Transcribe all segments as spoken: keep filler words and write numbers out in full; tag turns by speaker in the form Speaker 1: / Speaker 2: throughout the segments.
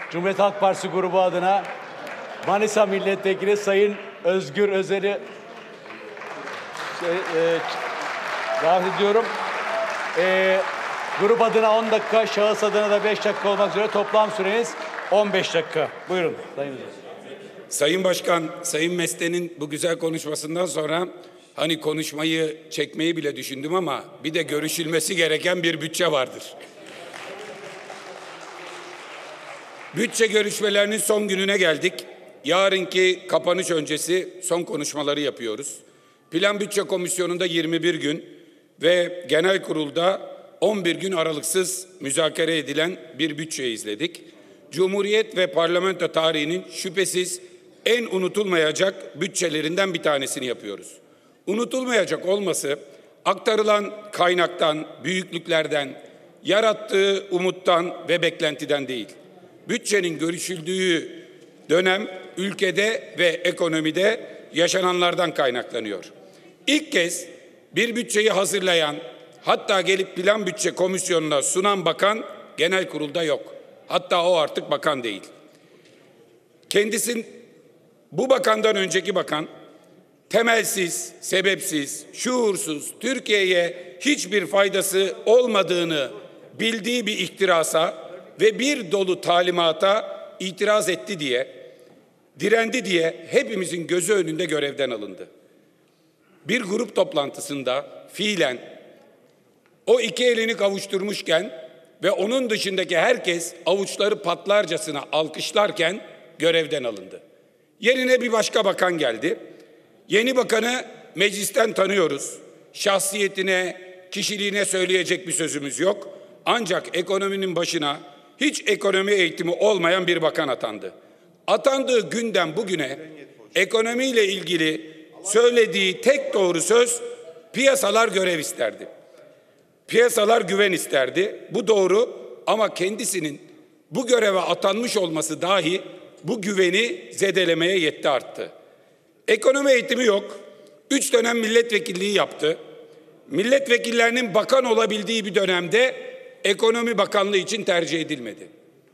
Speaker 1: Cumhuriyet Halk Partisi grubu adına Manisa Milletvekili Sayın Özgür Özel'i şey, e, davet ediyorum. E, grup adına on dakika, şahıs adına da beş dakika olmak üzere toplam süreniz on beş dakika. Buyurun Sayın Özel.
Speaker 2: Sayın Başkan, Sayın Mesne'nin bu güzel konuşmasından sonra hani konuşmayı çekmeyi bile düşündüm ama bir de görüşülmesi gereken bir bütçe vardır. Bütçe görüşmelerinin son gününe geldik. Yarınki kapanış öncesi son konuşmaları yapıyoruz. Plan Bütçe Komisyonu'nda yirmi bir gün ve Genel Kurul'da on bir gün aralıksız müzakere edilen bir bütçe izledik. Cumhuriyet ve parlamento tarihinin şüphesiz en unutulmayacak bütçelerinden bir tanesini yapıyoruz. Unutulmayacak olması aktarılan kaynaktan, büyüklüklerden, yarattığı umuttan ve beklentiden değil. Bütçenin görüşüldüğü dönem ülkede ve ekonomide yaşananlardan kaynaklanıyor. İlk kez bir bütçeyi hazırlayan, hatta gelip Plan Bütçe Komisyonu'na sunan bakan genel kurulda yok. Hatta o artık bakan değil. Kendisin bu bakandan önceki bakan temelsiz, sebepsiz, şuursuz, Türkiye'ye hiçbir faydası olmadığını bildiği bir ihtirasa ve bir dolu talimata itiraz etti diye, direndi diye hepimizin gözü önünde görevden alındı. Bir grup toplantısında fiilen o iki elini kavuşturmuşken ve onun dışındaki herkes avuçları patlarcasına alkışlarken görevden alındı. Yerine bir başka bakan geldi. Yeni bakanı meclisten tanıyoruz. Şahsiyetine, kişiliğine söyleyecek bir sözümüz yok. Ancak ekonominin başına hiç ekonomi eğitimi olmayan bir bakan atandı. Atandığı günden bugüne ekonomiyle ilgili söylediği tek doğru söz piyasalar görev isterdi. Piyasalar güven isterdi. Bu doğru ama kendisinin bu göreve atanmış olması dahi bu güveni zedelemeye yetti, arttı. Ekonomi eğitimi yok. Üç dönem milletvekilliği yaptı. Milletvekillerinin bakan olabildiği bir dönemde Ekonomi Bakanlığı için tercih edilmedi.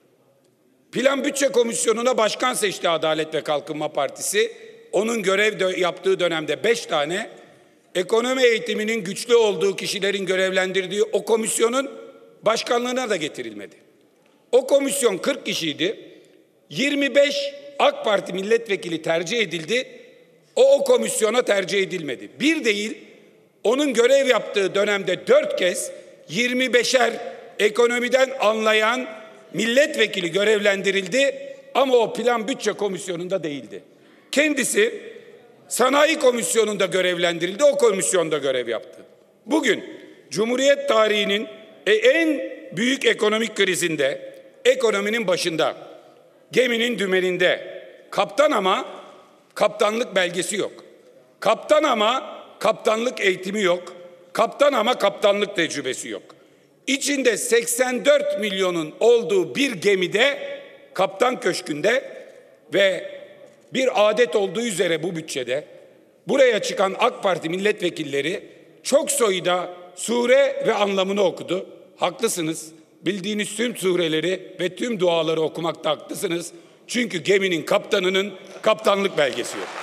Speaker 2: Plan Bütçe Komisyonu'na başkan seçti Adalet ve Kalkınma Partisi. Onun görev yaptığı dönemde beş tane, ekonomi eğitiminin güçlü olduğu kişilerin görevlendirdiği o komisyonun başkanlığına da getirilmedi. O komisyon kırk kişiydi. yirmi beş AK Parti milletvekili tercih edildi. O, o komisyona tercih edilmedi. Bir değil, onun görev yaptığı dönemde dört kez yirmi beşer ekonomiden anlayan milletvekili görevlendirildi ama o Plan Bütçe Komisyonu'nda değildi. Kendisi Sanayi Komisyonu'nda görevlendirildi, o komisyonda görev yaptı. Bugün Cumhuriyet tarihinin en büyük ekonomik krizinde, ekonominin başında, geminin dümeninde, kaptan ama kaptanlık belgesi yok. Kaptan ama kaptanlık eğitimi yok. Kaptan ama kaptanlık tecrübesi yok. İçinde seksen dört milyonun olduğu bir gemide, kaptan köşkünde ve bir adet olduğu üzere bu bütçede buraya çıkan AK Parti milletvekilleri çok sayıda sure ve anlamını okudu. Haklısınız. Bildiğiniz tüm sureleri ve tüm duaları okumakta haklısınız. Çünkü geminin kaptanının kaptanlık belgesi yok.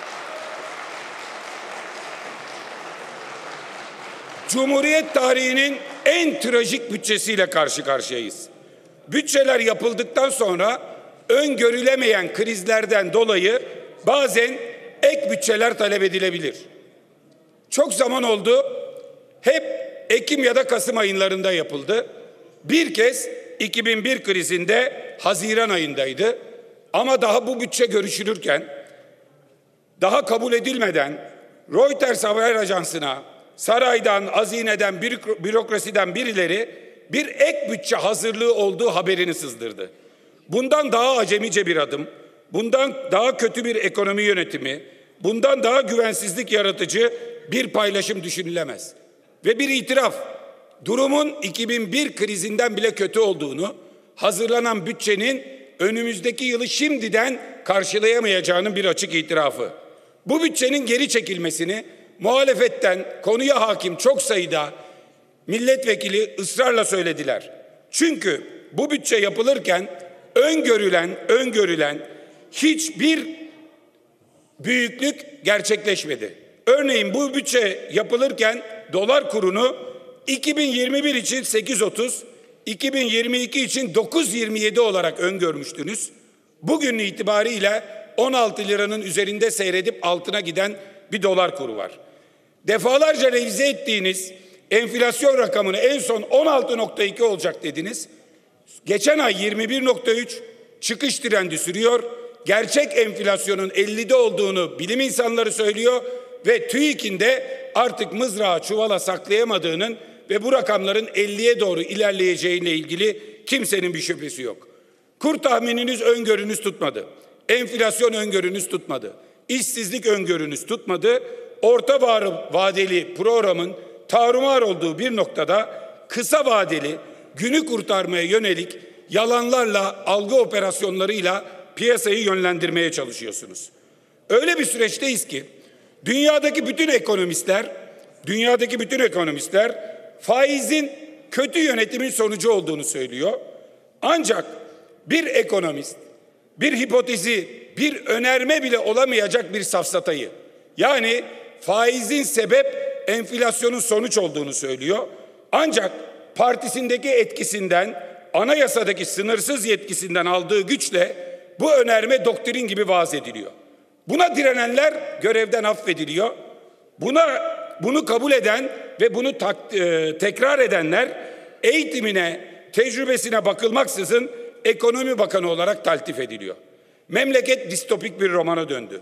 Speaker 2: Cumhuriyet tarihinin en trajik bütçesiyle karşı karşıyayız. Bütçeler yapıldıktan sonra öngörülemeyen krizlerden dolayı bazen ek bütçeler talep edilebilir. Çok zaman oldu, hep Ekim ya da Kasım aylarında yapıldı. Bir kez iki bin bir krizinde Haziran ayındaydı. Ama daha bu bütçe görüşülürken, daha kabul edilmeden Reuters Haber Ajansı'na saraydan, hazineden, bürokrasiden birileri bir ek bütçe hazırlığı olduğu haberini sızdırdı. Bundan daha acemice bir adım, bundan daha kötü bir ekonomi yönetimi, bundan daha güvensizlik yaratıcı bir paylaşım düşünülemez. Ve bir itiraf, durumun iki bin bir krizinden bile kötü olduğunu, hazırlanan bütçenin önümüzdeki yılı şimdiden karşılayamayacağının bir açık itirafı. Bu bütçenin geri çekilmesini muhalefetten konuya hakim çok sayıda milletvekili ısrarla söylediler. Çünkü bu bütçe yapılırken öngörülen, öngörülen hiçbir büyüklük gerçekleşmedi. Örneğin bu bütçe yapılırken dolar kurunu iki bin yirmi bir için sekiz otuz, iki bin yirmi iki için dokuz yirmi yedi olarak öngörmüştünüz. Bugün itibariyle on altı liranın üzerinde seyredip altına giden bir dolar kuru var. Defalarca revize ettiğiniz enflasyon rakamını en son on altı nokta iki olacak dediniz. Geçen ay yirmi bir nokta üç, çıkış trendi sürüyor. Gerçek enflasyonun ellide olduğunu bilim insanları söylüyor ve TÜİK'in de artık mızrağı çuvala saklayamadığının ve bu rakamların elliye doğru ilerleyeceğiyle ilgili kimsenin bir şüphesi yok. Kur tahmininiz, öngörünüz tutmadı. Enflasyon öngörünüz tutmadı. İşsizlik öngörünüz tutmadı. Orta vadeli programın tarumar olduğu bir noktada kısa vadeli, günü kurtarmaya yönelik yalanlarla, algı operasyonlarıyla piyasayı yönlendirmeye çalışıyorsunuz. Öyle bir süreçteyiz ki dünyadaki bütün ekonomistler, dünyadaki bütün ekonomistler faizin kötü yönetimin sonucu olduğunu söylüyor. Ancak bir ekonomist bir hipotezi, bir önerme bile olamayacak bir safsatayı, yani faizin sebep enflasyonun sonuç olduğunu söylüyor. Ancak partisindeki etkisinden, anayasadaki sınırsız yetkisinden aldığı güçle bu önerme doktrin gibi vaaz ediliyor. Buna direnenler görevden affediliyor. Buna bunu kabul eden ve bunu tak, e, tekrar edenler eğitimine, tecrübesine bakılmaksızın ekonomi bakanı olarak taltif ediliyor. Memleket distopik bir romana döndü.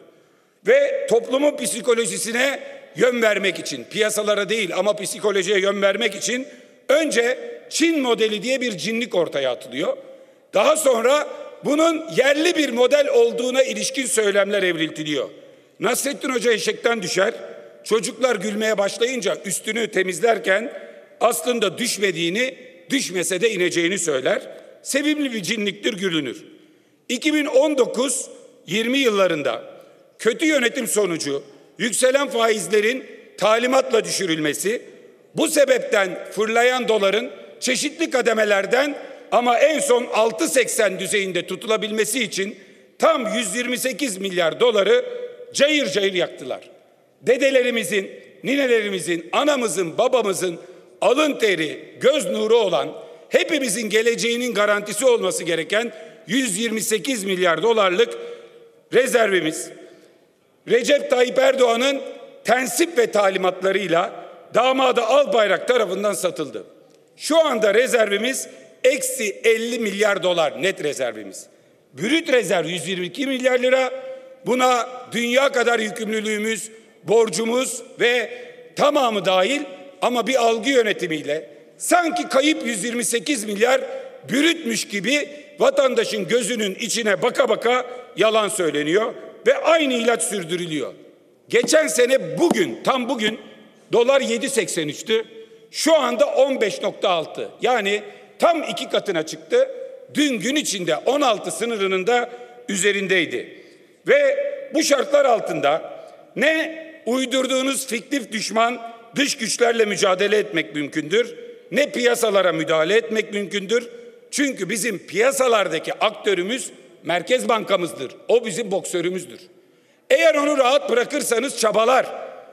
Speaker 2: Ve toplumun psikolojisine yön vermek için, piyasalara değil ama psikolojiye yön vermek için önce Çin modeli diye bir cinlik ortaya atılıyor. Daha sonra bunun yerli bir model olduğuna ilişkin söylemler evriltiliyor. Nasrettin Hoca eşekten düşer, çocuklar gülmeye başlayınca üstünü temizlerken aslında düşmediğini, düşmese de ineceğini söyler. Sevimli bir cinliktir, gülünür. iki bin on dokuz yirmi yıllarında kötü yönetim sonucu yükselen faizlerin talimatla düşürülmesi, bu sebepten fırlayan doların çeşitli kademelerden ama en son altı seksen düzeyinde tutulabilmesi için tam yüz yirmi sekiz milyar doları cayır cayır yaktılar. Dedelerimizin, ninelerimizin, anamızın, babamızın alın teri, göz nuru olan, hepimizin geleceğinin garantisi olması gereken yüz yirmi sekiz milyar dolarlık rezervimiz Recep Tayyip Erdoğan'ın tensip ve talimatlarıyla damadı Albayrak tarafından satıldı. Şu anda rezervimiz eksi elli milyar dolar net rezervimiz. Brüt rezerv yüz yirmi iki milyar lira. Buna dünya kadar yükümlülüğümüz, borcumuz ve tamamı dahil ama bir algı yönetimiyle sanki kayıp yüz yirmi sekiz milyar brütmüş gibi vatandaşın gözünün içine baka baka yalan söyleniyor ve aynı ilaç sürdürülüyor. Geçen sene bugün, tam bugün dolar yedi seksen üçtü. Şu anda on beş nokta altı. Yani tam iki katına çıktı. Dün gün içinde on altı sınırının da üzerindeydi. Ve bu şartlar altında ne uydurduğunuz fiktif düşman dış güçlerle mücadele etmek mümkündür, ne piyasalara müdahale etmek mümkündür. Çünkü bizim piyasalardaki aktörümüz Merkez Bankamızdır. O bizim boksörümüzdür. Eğer onu rahat bırakırsanız çabalar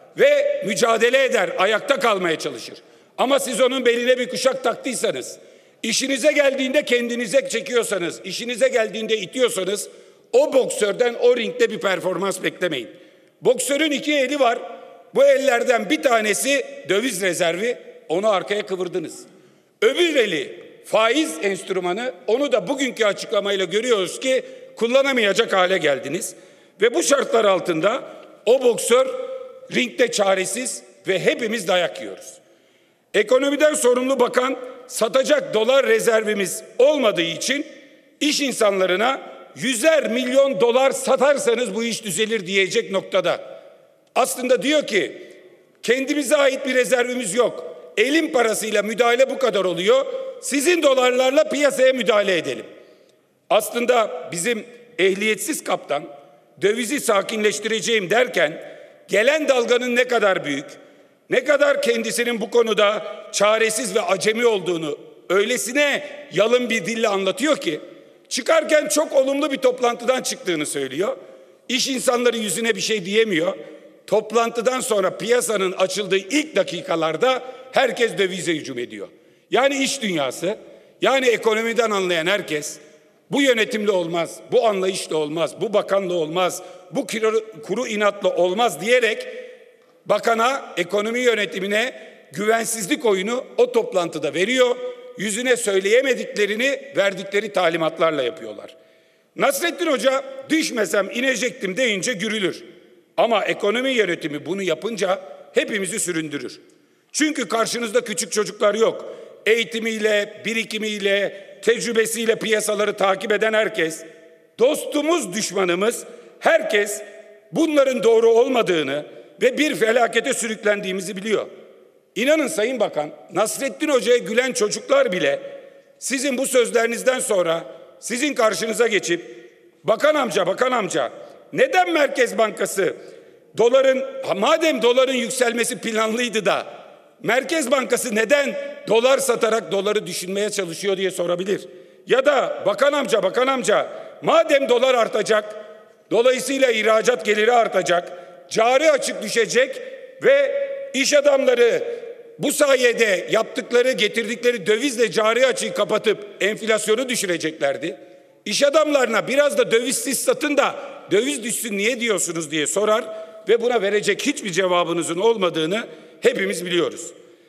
Speaker 2: ve mücadele eder, ayakta kalmaya çalışır. Ama siz onun beline bir kuşak taktıysanız, işinize geldiğinde kendinize çekiyorsanız, işinize geldiğinde itiyorsanız, o boksörden o ringde bir performans beklemeyin. Boksörün iki eli var. Bu ellerden bir tanesi döviz rezervi, onu arkaya kıvırdınız. Öbür eli faiz enstrümanı, onu da bugünkü açıklamayla görüyoruz ki kullanamayacak hale geldiniz. Ve bu şartlar altında o boksör ringde çaresiz ve hepimiz dayak yiyoruz. Ekonomiden sorumlu bakan satacak dolar rezervimiz olmadığı için iş insanlarına yüzer milyon dolar satarsanız bu iş düzelir diyecek noktada. Aslında diyor ki kendimize ait bir rezervimiz yok. Elin parasıyla müdahale bu kadar oluyor. Sizin dolarlarla piyasaya müdahale edelim. Aslında bizim ehliyetsiz kaptan dövizi sakinleştireceğim derken gelen dalganın ne kadar büyük, ne kadar kendisinin bu konuda çaresiz ve acemi olduğunu öylesine yalın bir dille anlatıyor ki Çıkarken çok olumlu bir toplantıdan çıktığını söylüyor. İş insanları yüzüne bir şey diyemiyor. Toplantıdan sonra piyasanın açıldığı ilk dakikalarda herkes dövize hücum ediyor. Yani iş dünyası, yani ekonomiden anlayan herkes bu yönetimle olmaz, bu anlayışla olmaz, bu bakanla olmaz, bu kuru, kuru inatla olmaz diyerek bakana, ekonomi yönetimine güvensizlik oyunu o toplantıda veriyor. Yüzüne söyleyemediklerini verdikleri talimatlarla yapıyorlar. Nasrettin Hoca düşmesem inecektim deyince gürülür. Ama ekonomi yönetimi bunu yapınca hepimizi süründürür. Çünkü karşınızda küçük çocuklar yok. Eğitimiyle, birikimiyle, tecrübesiyle piyasaları takip eden herkes, dostumuz, düşmanımız, herkes bunların doğru olmadığını ve bir felakete sürüklendiğimizi biliyor. İnanın Sayın Bakan, Nasrettin Hoca'ya gülen çocuklar bile sizin bu sözlerinizden sonra sizin karşınıza geçip bakan amca, bakan amca neden Merkez Bankası doların, madem doların yükselmesi planlıydı da Merkez Bankası neden dolar satarak doları düşünmeye çalışıyor diye sorabilir. Ya da bakan amca, bakan amca madem dolar artacak, dolayısıyla ihracat geliri artacak, cari açık düşecek ve iş adamları bu sayede yaptıkları, getirdikleri dövizle cari açığı kapatıp enflasyonu düşüreceklerdi. İş adamlarına biraz da dövizsiz satın da döviz düşsün niye diyorsunuz diye sorar ve buna verecek hiçbir cevabınızın olmadığını hepimiz biliyoruz.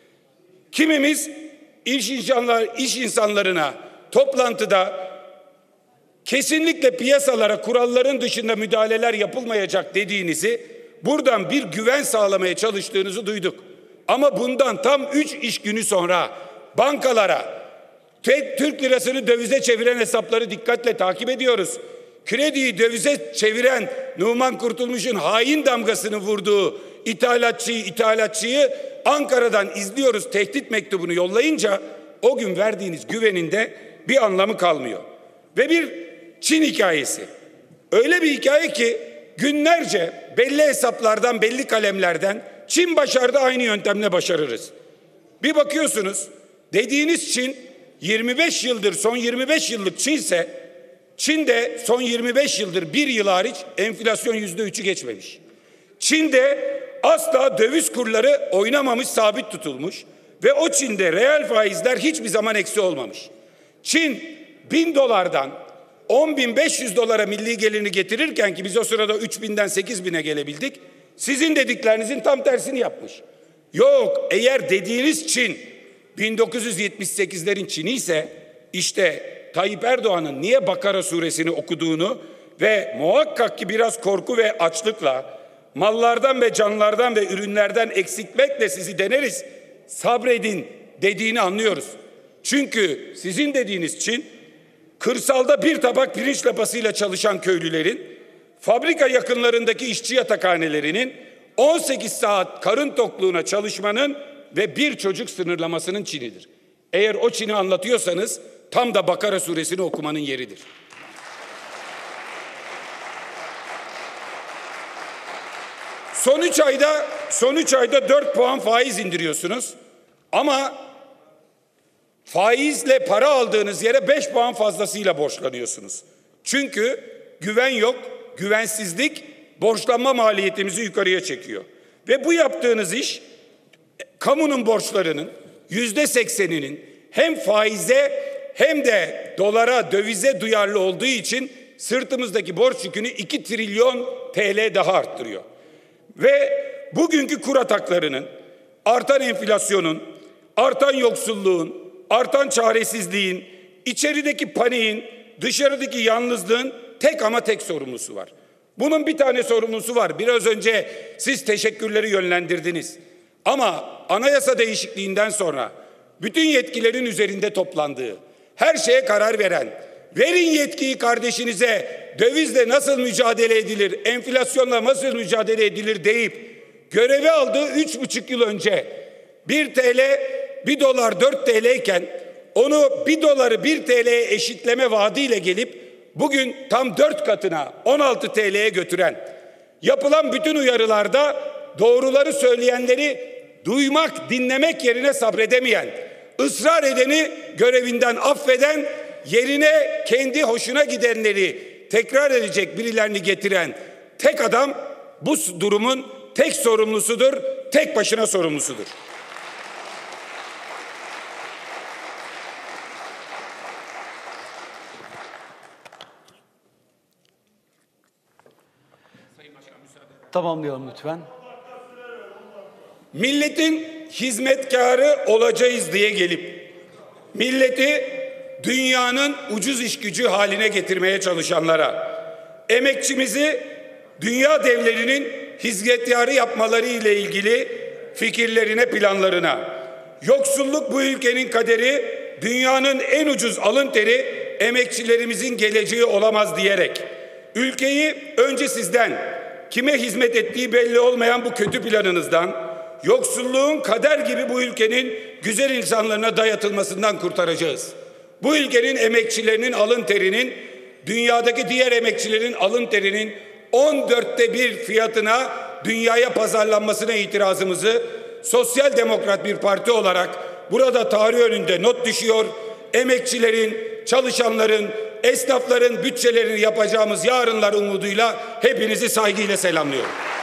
Speaker 2: Kimimiz iş, insanlar, iş insanlarına toplantıda kesinlikle piyasalara kuralların dışında müdahaleler yapılmayacak dediğinizi, buradan bir güven sağlamaya çalıştığınızı duyduk. Ama bundan tam üç iş günü sonra bankalara Türk lirasını dövize çeviren hesapları dikkatle takip ediyoruz. Krediyi dövize çeviren Numan Kurtulmuş'un hain damgasını vurduğu ithalatçıyı, ithalatçıyı Ankara'dan izliyoruz, tehdit mektubunu yollayınca o gün verdiğiniz güvenin de bir anlamı kalmıyor. Ve bir Çin hikayesi. Öyle bir hikaye ki günlerce belli hesaplardan, belli kalemlerden Çin başardı, aynı yöntemle başarırız. Bir bakıyorsunuz dediğiniz Çin yirmi beş yıldır, son yirmi beş yıllık Çin'se Çin'de son yirmi beş yıldır bir yıl hariç enflasyon yüzde üçü geçmemiş. Çin'de asla döviz kurları oynamamış, sabit tutulmuş ve o Çin'de reel faizler hiçbir zaman eksi olmamış. Çin bin dolardan on bin beş yüz dolara milli gelirini getirirken ki biz o sırada üç binden sekiz bine gelebildik. Sizin dediklerinizin tam tersini yapmış. Yok, eğer dediğiniz Çin bin dokuz yüz yetmiş sekizlerin Çin'i ise işte Tayyip Erdoğan'ın niye Bakara suresini okuduğunu ve muhakkak ki biraz korku ve açlıkla mallardan ve canlardan ve ürünlerden eksiltmekle sizi deneriz, sabredin dediğini anlıyoruz. Çünkü sizin dediğiniz Çin, kırsalda bir tabak pirinç lapasıyla çalışan köylülerin, fabrika yakınlarındaki işçi yatakhanelerinin on sekiz saat karın tokluğuna çalışmanın ve bir çocuk sınırlamasının Çin'idir. Eğer o Çin'i anlatıyorsanız tam da Bakara suresini okumanın yeridir. Son üç ayda son üç ayda dört puan faiz indiriyorsunuz. Ama faizle para aldığınız yere beş puan fazlasıyla borçlanıyorsunuz. Çünkü güven yok, güvensizlik borçlanma maliyetimizi yukarıya çekiyor. Ve bu yaptığınız iş kamunun borçlarının yüzde sekseninin hem faize hem de dolara, dövize duyarlı olduğu için sırtımızdaki borç yükünü iki trilyon T L daha arttırıyor. Ve bugünkü kur ataklarının, artan enflasyonun, artan yoksulluğun, artan çaresizliğin, içerideki paniğin, dışarıdaki yalnızlığın tek ama tek sorumlusu var. Bunun bir tane sorumlusu var. Biraz önce siz teşekkürleri yönlendirdiniz. Ama anayasa değişikliğinden sonra bütün yetkilerin üzerinde toplandığı, her şeye karar veren, verin yetkiyi kardeşinize, dövizle nasıl mücadele edilir, enflasyonla nasıl mücadele edilir deyip görevi aldığı üç buçuk yıl önce bir T L, bir dolar dört T L iken onu bir doları bir T L'ye eşitleme vaadiyle gelip bugün tam dört katına on altı T L'ye götüren, yapılan bütün uyarılarda doğruları söyleyenleri duymak, dinlemek yerine sabredemeyen, ısrar edeni görevinden affeden yerine kendi hoşuna gidenleri tekrar edecek birilerini getiren tek adam bu durumun tek sorumlusudur, tek başına sorumlusudur.
Speaker 1: Tamamlayalım lütfen.
Speaker 2: Milletin hizmetkarı olacağız diye gelip milleti dünyanın ucuz iş gücü haline getirmeye çalışanlara, emekçimizi dünya devlerinin hizmetkarı yapmaları ile ilgili fikirlerine, planlarına, yoksulluk bu ülkenin kaderi, dünyanın en ucuz alın teri emekçilerimizin geleceği olamaz diyerek ülkeyi önce sizden, kime hizmet ettiği belli olmayan bu kötü planınızdan, yoksulluğun kader gibi bu ülkenin güzel insanlarına dayatılmasından kurtaracağız. Bu ülkenin emekçilerinin alın terinin, dünyadaki diğer emekçilerin alın terinin on dörtte bir fiyatına dünyaya pazarlanmasına itirazımızı sosyal demokrat bir parti olarak burada tarih önünde not düşüyor. Emekçilerin, çalışanların, esnafların bütçelerini yapacağımız yarınlar umuduyla hepinizi saygıyla selamlıyorum.